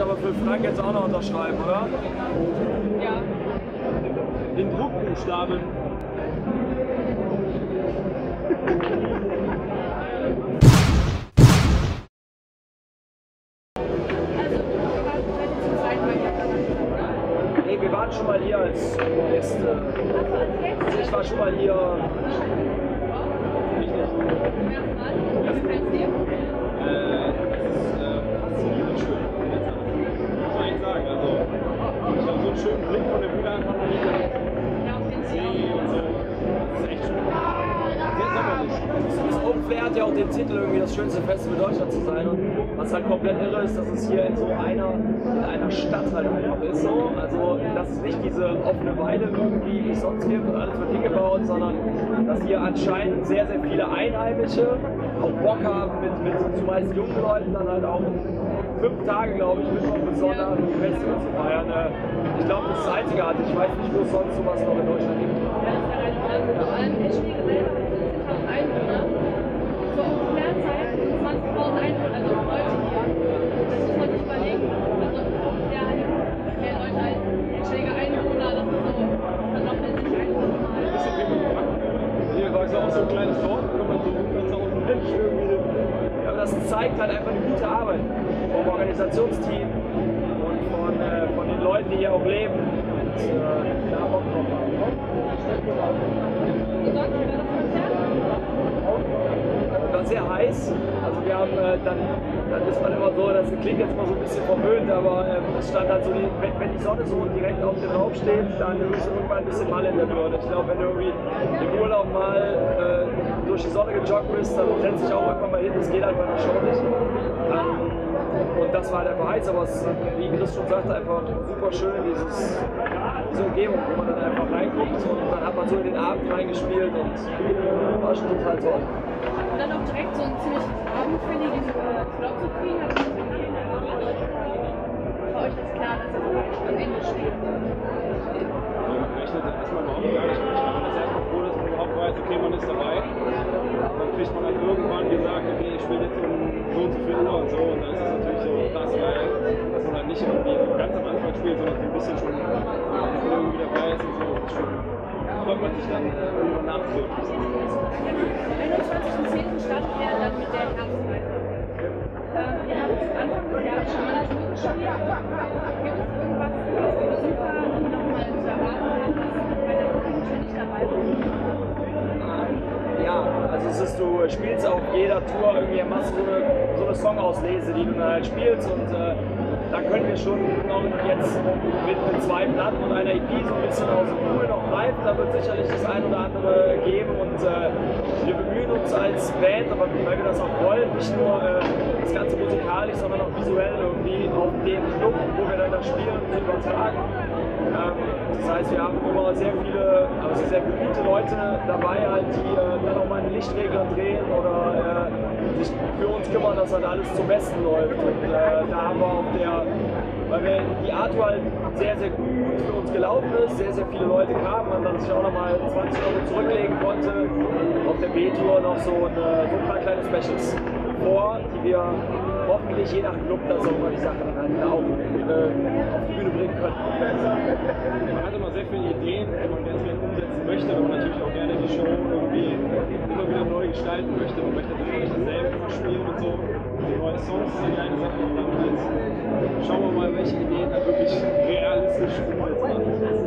aber für Frank jetzt auch noch unterschreiben, oder? Ja. In Druckbuchstaben. Nee, wir waren schon mal hier als Gäste. Also ich war schon mal hier. Ich nicht. Was gefällt dir? Faszinierend schön. Muss man echt sagen. Also, ich habe so einen schönen Blick von der Bühne einfach noch nie gehabt. Ja, auf den See und so. Das ist echt schön. Sehr sommerlich. Das Open Flair hat ja auch den Titel, irgendwie das schönste Festival Deutschlands zu sein. Und was halt komplett irre ist, dass es hier in so einer Stadt halt einfach ist. So. Also, dass es nicht diese offene Weide irgendwie wie es sonst gibt und alles wird hingebaut, sondern dass hier anscheinend sehr, sehr viele Einheimische auch Bock haben, mit zumeist jungen Leuten dann halt auch 5 Tage, glaube ich, Mittwoch bis Sonntag ein Festival zu feiern. Ich glaube, das ist das Einzigartige. Ich weiß nicht, wo es sonst sowas noch in Deutschland gibt. Ja, das ist ja recht Wahnsinn. Vor allem Eschwege selber hat 17.000 Einwohner. Zur Open-Air-Zeit sind 20.000 Einwohner, also Leute hier. Das muss man sich überlegen. Also Open-Air hat mehr Leute als Eschwege Einwohner. Das ist so, dann macht man sich einfach mal. Bisschen wie mit Franken. Hier war es auch so ein kleines Dorf, da kommt man so 100.000 Menschen irgendwie. Ja, aber das zeigt halt einfach eine gute Arbeit vom Organisationsteam und von den Leuten, die hier auch leben und da Bock drauf haben. Und sonst, wie war das Konzert? War sehr heiß, also wir haben dann ist man immer so, das klingt jetzt mal so ein bisschen verwöhnt, aber es stand halt so, wenn die Sonne so direkt auf dem Lauf steht, dann ist irgendwann ein bisschen Mal in der Birne. Ich glaube, wenn du irgendwie im Urlaub mal durch die Sonne gejoggt bist, dann setzt dich auch irgendwann mal hin, das geht halt bei der Show nicht. Und das war halt einfach heiß, aber es, wie Chris schon sagte, einfach super schön, diese Umgebung, wo man dann einfach reinguckt und dann hat man so in den Abend reingespielt und war schon total toll. Und dann auch direkt so einen ziemlich abendfälligen Slot zu kriegen, hat man das nicht erwartet. Für euch ist klar, dass es am Ende steht. Man rechnet erstmal überhaupt gar nicht mit. Man ist erstmal froh, dass man überhaupt weiß, okay, man ist dabei. Dann kriegt man dann irgendwann gesagt, okay, ich spiele jetzt um so und so viel Uhr und so. Und dann ist das natürlich so krass geil, dass man dann nicht irgendwie ganz am Anfang spielt, sondern so ein bisschen schon irgendwie dabei ist und so. Das ist schon, freut man sich dann irgendwann nachzurück. Am 21.10. startet ihr dann mit der Herbstreise. Ihr habt Anfang des Jahres schon mal eine Tour gespielt. Gibt es irgendwas, was die Besucher nochmal zu erwarten haben, was bei der Tour nicht dabei war? Ja, also du spielst auf jeder Tour irgendwie, machst du so eine Songauslese, die du dann halt spielst und da können wir schon noch jetzt mit 2 Platten und einer EP so ein bisschen aus dem Pool noch greifen, da wird sicherlich das ein oder andere geben und wir bemühen uns als Band, aber weil wir das auch wollen, nicht nur das Ganze musikalisch, sondern auch visuell irgendwie auf dem Club, wo wir dann da spielen, zu übertragen. Das heißt, wir haben immer sehr viele, also sehr gute Leute dabei, halt, die dann auch mal einen Lichtregler drehen oder sich für uns kümmern, dass halt alles zum Besten läuft. Und da haben wir auf weil die Art-Tour halt sehr, sehr gut für uns gelaufen ist, sehr, sehr viele Leute kamen, man dann sich auch nochmal 20 € zurücklegen konnte. Auf der B-Tour noch so ein paar kleine Specials vor, die wir hoffentlich je nach Club das auch mal die Sache dann halt auch auf die Bühne bringen können. Man hat immer sehr viele Ideen, die man ganz gerne umsetzen möchte, aber man natürlich auch gerne die Show irgendwie immer wieder neu gestalten möchte. Man möchte natürlich nicht dasselbe immer spielen und so. Die neue Songs sind die eine Sache und dann jetzt schauen wir mal, welche Ideen da wirklich realistisch umsetzbar sind.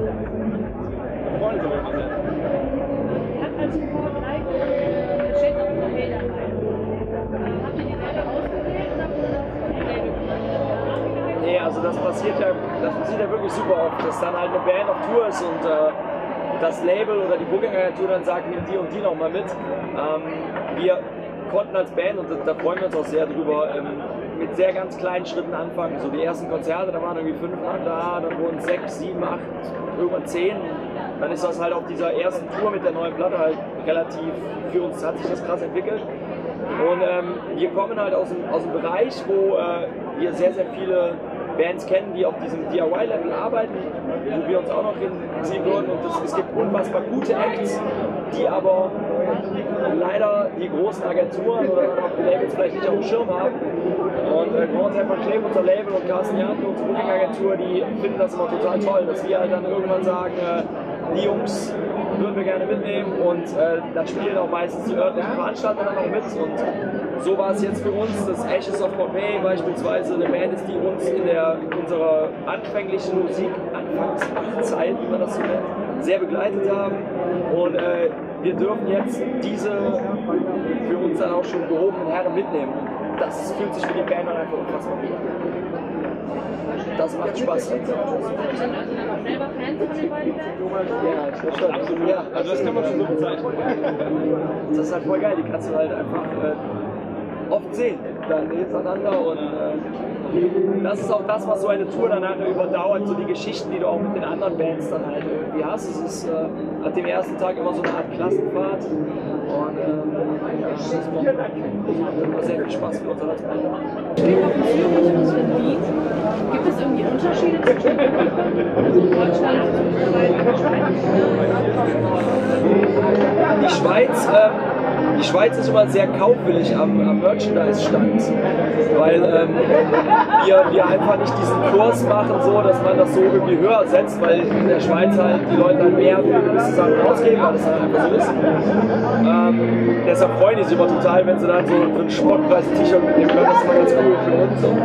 Da freuen uns aber immer sehr. Ihr habt als Chor 3 Shades of Grey dabei. Habt ihr die selber ausgewählt oder wurde das von der Label gemacht? Nee, also das passiert ja wirklich super oft, dass dann halt eine Band auf Tour ist und das Label oder die Booking-Agentur dann sagt, nimm die und die nochmal mit. Wir konnten als Band, und da freuen wir uns auch sehr drüber, mit sehr ganz kleinen Schritten anfangen. So die ersten Konzerte, da waren irgendwie 5 Mann da, dann wurden 6, 7, 8, irgendwann 10. Dann ist das halt auf dieser ersten Tour mit der neuen Platte halt relativ, für uns hat sich das krass entwickelt. Und wir kommen halt aus dem Bereich, wo wir sehr, sehr viele Bands kennen, die auf diesem DIY-Level arbeiten, wo wir uns auch noch hinziehen würden. Und es gibt unfassbar gute Acts, die aber leider die großen Agenturen oder auch die Labels vielleicht nicht auf dem Schirm haben. Und Grand Hotel von Cleve, unser Label, und Carsten Janke, unsere Booking-Agentur, die finden das immer total toll, dass wir halt dann irgendwann sagen, die Jungs würden wir gerne mitnehmen, und dann spielen auch meistens die örtlichen Veranstalter dann auch mit. Und so war es jetzt für uns, dass Ashes of Pompeii beispielsweise eine Band ist, die uns in unserer anfänglichen Musik-Anfangszeit, wie man das so nennt, sehr begleitet haben. Und wir dürfen jetzt diese für uns dann auch schon gehobenen Herren mitnehmen. Und das fühlt sich für die Band dann einfach unfassbar gut an. Das macht Spaß. Sind also dann auch selber Fans von den beiden Bands? Ja, ich glaube schon. Absolut. Ja, Also das kann man schon so bezeichnen. das ist halt voll geil, die kannst du halt einfach oft sehen, dann hintereinander, und das ist auch das, was so eine Tour dann nachher überdauert, so die Geschichten, die du auch mit den anderen Bands dann halt irgendwie hast. Es ist ab dem ersten Tag immer so eine Art Klassenfahrt, und das macht immer sehr viel Spaß für uns als Band. Spielt auf Zürich und in Wien. Gibt es irgendwie Unterschiede zwischen Deutschland und der Schweiz? Die Schweiz ist immer sehr kaufwillig am Merchandise-Stand, weil wir einfach nicht diesen Kurs machen, so, dass man das so irgendwie höher setzt, weil in der Schweiz halt die Leute dann mehr für gewisse Sachen ausgeben, weil das halt einfach so ist. Deshalb freuen die sich immer total, wenn sie dann so für einen Sportpreis ein T-Shirt mitnehmen können. Das ist immer ganz cool für uns. So.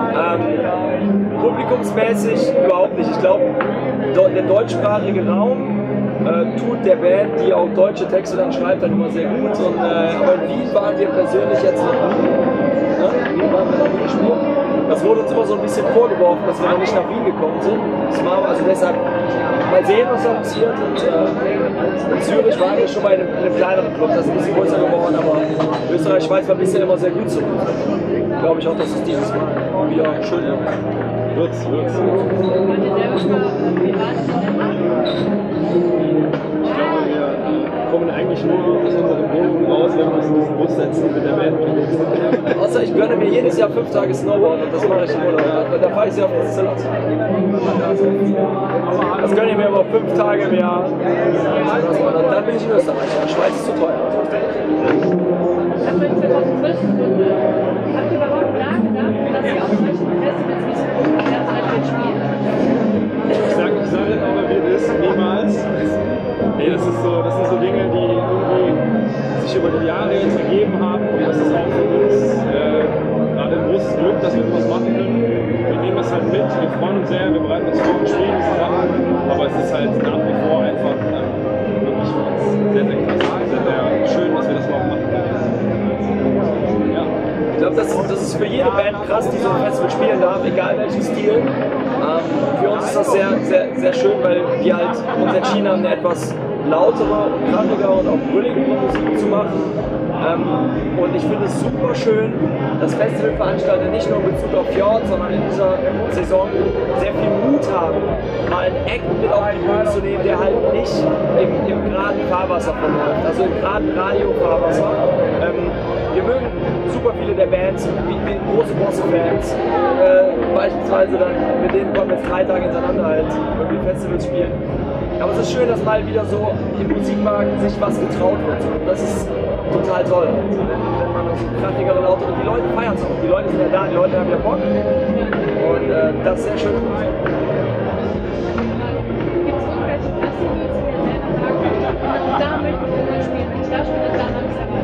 Publikumsmäßig überhaupt nicht. Ich glaube, der deutschsprachige Raum tut der Band, die auch deutsche Texte dann schreibt, dann immer sehr gut. Und, aber in Wien waren wir persönlich jetzt noch nie. Wien waren wir noch nie gespielt. Das wurde uns immer so ein bisschen vorgeworfen, dass wir noch nicht nach Wien gekommen sind. Das war also deshalb mal sehen, was da passiert. Und in Zürich waren wir schon mal in einem kleineren Club, das ist ein bisschen größer geworden, aber Österreich, Schweiz war bisher immer sehr gut zu uns. Glaube ich auch, dass es dieses Mal wieder schön wird. Wird's. Wollt ihr selber mal privat Ich glaube, wir kommen eigentlich nur aus unseren Wohnungen raus, wenn wir uns in diesen Bus setzen und mit der Band spielen. Außer ich gönne mir jedes Jahr 5 Tage Snowboard, und das mache ich im Urlaub. Da fahre ich sehr auf das Zillertal. Das gönne ich mir aber 5 Tage im Jahr. Und dann bin ich in Österreich. Ja, Schweiz ist zu teuer. Das wird 2012 gegründet. Habt ihr überhaupt nachgedacht, dass ihr auf solchen Festivals wie Strohfeuer zum Beispiel spielt? Ich sage aber, wie es ist, niemals. Nee, das sind so Dinge, die irgendwie sich über die Jahre jetzt ergeben haben. Und das ist auch für uns gerade ein großes Glück, dass wir was machen können. Wir nehmen das halt mit, wir freuen uns sehr, wir bereiten uns vor und spielen diese Sachen. Aber es ist halt nach wie vor einfach wirklich für uns sehr, sehr krass, sehr, sehr schön, dass wir das überhaupt machen können. Ja. Ich glaube, das ist für jede Band krass, die so ein Festival spielen darf, egal welchen Stil. Für uns ist das sehr, sehr, sehr schön, weil wir halt uns entschieden haben, eine etwas lautere, krachigere und auch brülligere Musik zu machen. Und ich finde es super schön, dass Festivalveranstalter nicht nur in Bezug auf Fjord, sondern in dieser Saison sehr viel Mut haben, mal einen Act mit auf die Bühne zu nehmen, der halt nicht im geraden Fahrwasser verläuft, also im geraden Radio-Fahrwasser. Wir mögen super viele der Bands, wie große Bosse-Fans, beispielsweise dann, mit denen kommen jetzt 3 Tage hintereinander halt irgendwie Festivals spielen. Aber es ist schön, dass mal wieder so im Musikmarkt sich was getraut wird. Das ist total toll. Also wenn man so krachigere Laute, und die Leute feiern es auch. Die Leute sind ja da, die Leute haben ja Bock. Und das ist sehr schön für uns. Gibt es irgendwelche Festivals, die ihr selber sagt, da möchte ich mal spielen, wenn ich da spiele, da habe ich es erreicht?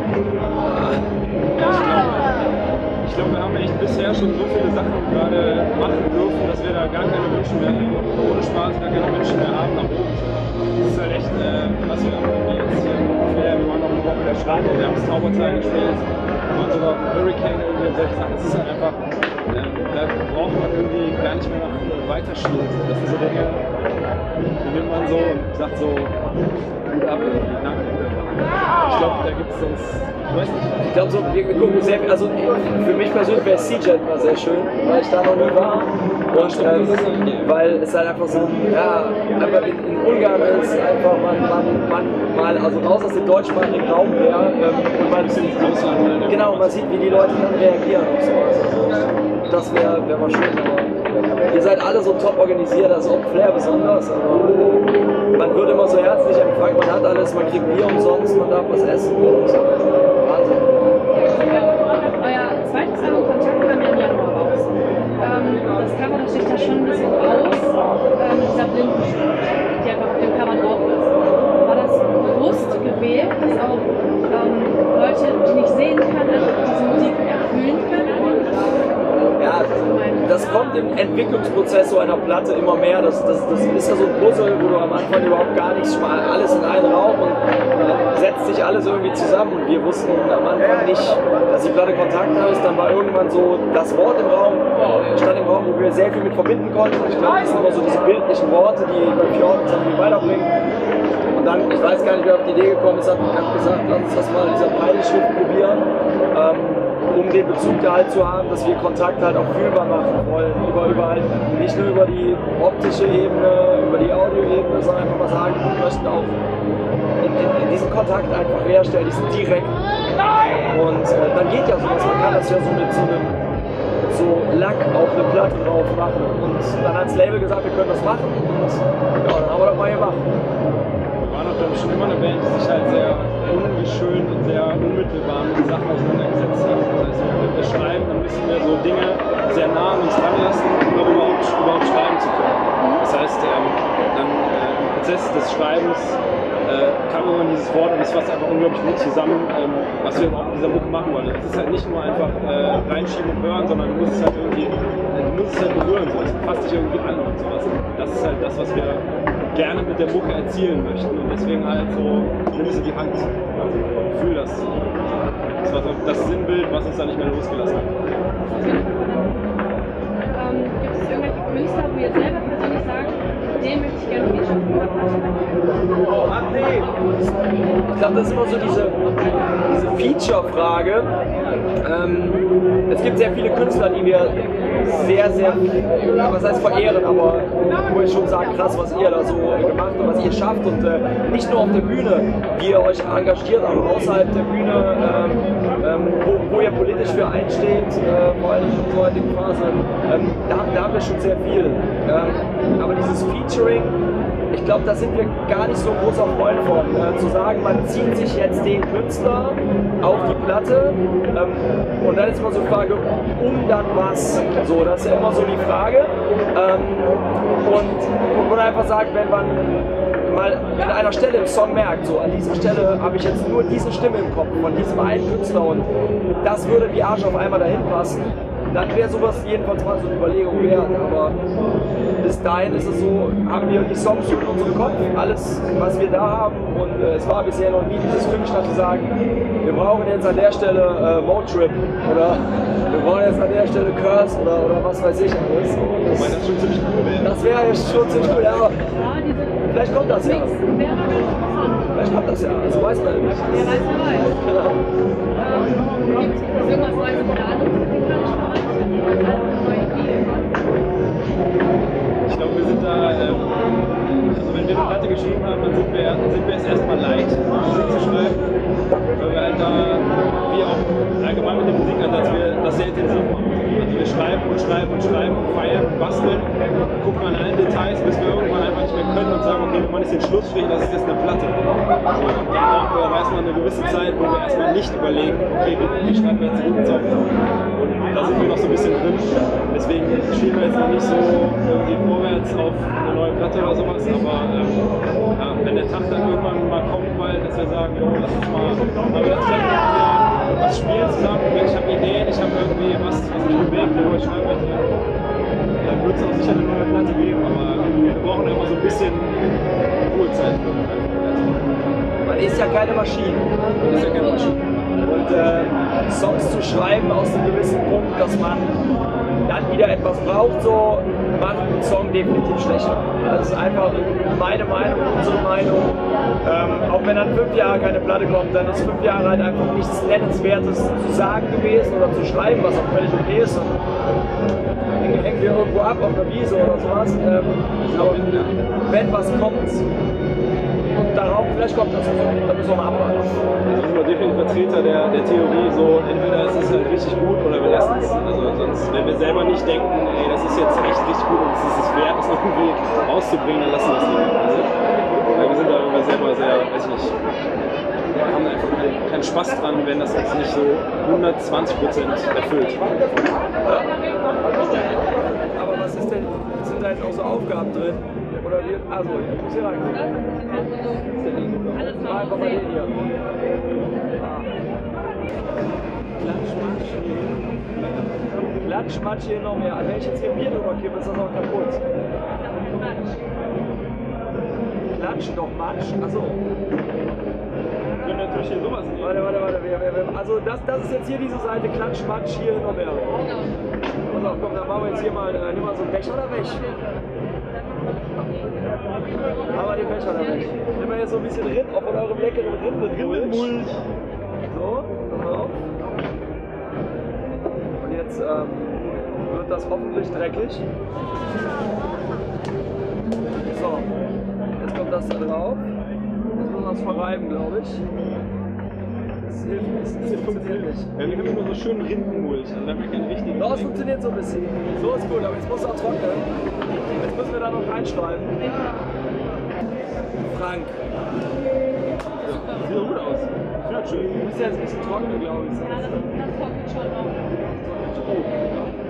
Ich glaube, wir haben echt bisher schon so viele Sachen gerade machen dürfen, dass wir da gar keine Wünsche mehr, ohne Spaß, gar keine Wünsche mehr haben nach oben. Das ist halt echt, was wir jetzt hier wir waren noch eine Woche in der Stadt, wir haben das Zauberteil gespielt, wir waren sogar im Hurricane irgendwie und solche Sachen. Das ist halt einfach, da braucht man irgendwie gar nicht mehr nach weiterschielen. Das sind so Dinge, die nimmt man so und sagt so, gut ab, danke. Ich glaube, da gibt es sonst, ich weiß nicht. Ich glaube, so, wir gucken sehr viel, also für mich persönlich wäre Seajet immer sehr schön, weil ich da noch nie war. Und weil es halt einfach so, ja, einfach in Ungarn ist einfach, man mal, also raus aus dem deutschsprachigen Raum wäre, und man sieht, genau, man sieht, wie die Leute dann reagieren auf sowas. Also, das wäre mal schön, aber ihr seid alle so top organisiert, das ist auch Flair besonders, aber man wird immer so herzlich empfangen, man hat alles, man kriegt Bier umsonst, man darf was essen. Wahnsinn. Euer zweites Album Kontakt kam ja im Januar raus. Das Cover, das sticht da schon ein bisschen raus, mit dieser Blindenschrift, die einfach auf dem Cover drauf ist. War das bewusst gewählt, dass auch Leute, die nicht sehen können, einfach diese Musik erfüllen können? Ja, das kommt im Entwicklungsprozess so einer Platte immer mehr. Das ist ja so ein Puzzle, wo du am Anfang überhaupt gar nichts, alles in einen Raum und setzt sich alles irgendwie zusammen. Und wir wussten am Anfang nicht, dass die Platte Kontakt heißt. Dann war irgendwann so das Wort im Raum, stand im Raum, wo wir sehr viel mit verbinden konnten. Ich glaube, das sind immer so diese bildlichen Worte, die bei Fjord uns irgendwie weiterbringen. Und dann, ich weiß gar nicht, wer auf die Idee gekommen ist, hat gesagt, lass uns das mal in dieser Breitenschrift probieren. Um den Bezug da halt zu haben, dass wir Kontakt halt auch fühlbar machen wollen, über halt nicht nur über die optische Ebene, über die Audioebene, sondern einfach mal sagen, wir möchten auch in diesen Kontakt einfach herstellen, diesen direkten. Und dann geht ja sowas, man kann das ja so mit so Lack auf eine Platte drauf machen und dann als Label gesagt, wir können das machen und ja, dann haben wir das mal gemacht. Wir waren auch, glaube ich, schon immer eine Band, die sich halt sehr ungeschönt und sehr unmittelbar mit Sachen auseinandergesetzt hat. Das heißt, wenn wir schreiben, dann müssen wir so Dinge sehr nah an uns ranlassen, um überhaupt schreiben zu können. Das heißt, dann im Prozess des Schreibens kam immer dieses Wort und das fasst einfach unglaublich gut zusammen, was wir überhaupt in dieser Mucke machen wollen. Es ist halt nicht nur einfach reinschieben und hören, sondern du musst es halt irgendwie, berühren, so. Es fasst dich irgendwie an und sowas. Das ist halt das, was wir gerne mit der Mucke erzielen möchten und deswegen halt so, nimm sie die Hand, also fühl das. Das war so das Sinnbild, was uns da nicht mehr losgelassen hat. Gibt es irgendwelche Künstler, wo ihr selber persönlich sagt, den möchte ich gerne featuren auf der Platte? Ich glaube, das ist immer so diese Feature-Frage. Es gibt sehr viele Künstler, die wir sehr, was heißt verehren, aber wo ich schon sage, krass, was ihr da so gemacht und was ihr schafft und nicht nur auf der Bühne, wie ihr euch engagiert, aber außerhalb der Bühne, wo ihr politisch für einsteht, vor allem in unserer heutigen Phase, da haben wir schon sehr viel. Aber dieses Featuring, ich glaube, da sind wir gar nicht so ein großer Freund von, zu sagen, man zieht sich jetzt den Künstler auf die Platte und dann ist immer so die Frage, dann was? So, das ist ja immer so die Frage. Und man einfach sagt, wenn man mal an einer Stelle im Song merkt, so an dieser Stelle habe ich jetzt nur diese Stimme im Kopf von diesem einen Künstler und das würde wie Arsch auf einmal dahin passen, dann wäre sowas jedenfalls mal so eine Überlegung wert, aber bis dahin ist es so, haben wir die Songs schon in unserem Kopf, alles was wir da haben und es war bisher noch nie dieses Filmstadt zu sagen, wir brauchen jetzt an der Stelle Motrip oder wir brauchen jetzt an der Stelle Curse oder was weiß ich alles. Wobei das schon ziemlich cool wäre. Das wäre schon ziemlich cool, ja, aber vielleicht kommt das ja. Vielleicht kommt das ja, also weiß man nicht. Wer weiß, wer weiß. Genau. Gibt es irgendwas Neues in der anderen musikalischen Bereich? Ich glaube, wir sind da, also wenn wir eine Platte geschrieben haben, dann sind wir es erstmal leid, Musik zu schreiben, weil wir halt da, wie auch allgemein mit dem Musikansatz, wir das sehr intensiv machen. Also wir schreiben und feiern und basteln, gucken an allen Details, bis wir irgendwann einfach nicht mehr können und sagen, okay, wir machen jetzt den Schlussstrich, das ist jetzt eine Platte. So, und dann brauchen wir erstmal eine gewisse Zeit, wo wir erstmal nicht überlegen, okay, wie schreiben wir jetzt einen guten Song. Und da sind wir noch so ein bisschen drin, deswegen schieben wir jetzt noch nicht so irgendwie vorwärts auf eine neue Platte oder sowas, aber ja, wenn der Tag dann irgendwann mal kommt, bald, dass wir sagen, jo, lass uns mal wieder treffen, was spielen zusammen, ich habe Ideen, ich habe irgendwie was ich bewegt, worüber ich schreiben möchte, dann wird es auch sicher eine neue Platte geben, aber wir brauchen immer so ein bisschen Ruhezeit. Man ist ja keine Maschine. Und Songs zu schreiben aus einem gewissen Punkt, dass man dann wieder etwas braucht, so macht einen Song definitiv schlechter. Das ist einfach meine Meinung, unsere Meinung. Auch wenn dann 5 Jahre keine Platte kommt, dann ist 5 Jahre halt einfach nichts Nennenswertes zu sagen gewesen oder zu schreiben, was auch völlig okay ist. Dann hängen wir irgendwo ab auf einer Wiese oder sowas. Aber wenn was kommt, und darauf, vielleicht kommt das, da müssen wir mal abwarten. Also sind wir definitiv Vertreter der Theorie, so entweder ist es halt richtig gut oder wir lassen es. Also sonst, wenn wir selber nicht denken, ey, das ist jetzt echt richtig gut und es ist es wert, das irgendwie rauszubringen, dann lassen wir es lieber. Also, weil wir sind da immer selber sehr, weiß ich nicht, wir haben einfach keinen Spaß dran, wenn das uns nicht so 120% erfüllt. Aber was ist denn, sind da jetzt auch so Aufgaben drin? Oder wie, also, ich muss hier rein. Alles mal Einfach mal den hier. Klatsch, hier noch mehr. Also wenn ich jetzt hier ein Bier drüber kippe, ist das auch kaputt. Klatsch, doch Matsch. Achso. Wir können natürlich hier sowas nehmen. Warte. Also das ist jetzt hier diese Seite. Klatsch, Matsch, hier noch mehr. Pass auf, komm, dann machen wir jetzt hier mal, nimm mal so einen Becher da weg. Aber den Becher da weg. Nimm mal jetzt so ein bisschen Rind, auch von eurem leckeren Rindenmulch. So, pass auf. Und jetzt wird das hoffentlich dreckig. So, jetzt kommt das da drauf. Jetzt müssen wir es verreiben, glaube ich. Das hilft nicht, das funktioniert nicht. Ja, wir haben immer so schön Rindenmulch, also da haben wir keinen richtigen. Doch, es funktioniert so ein bisschen. So ist gut, aber jetzt muss es auch trocknen. Jetzt müssen wir da noch reinschreiben. Frank. Sieht doch gut aus. Schön. Du bist ja jetzt ein bisschen trocken, glaube ich. Ja, das trocknet schon noch. Oh.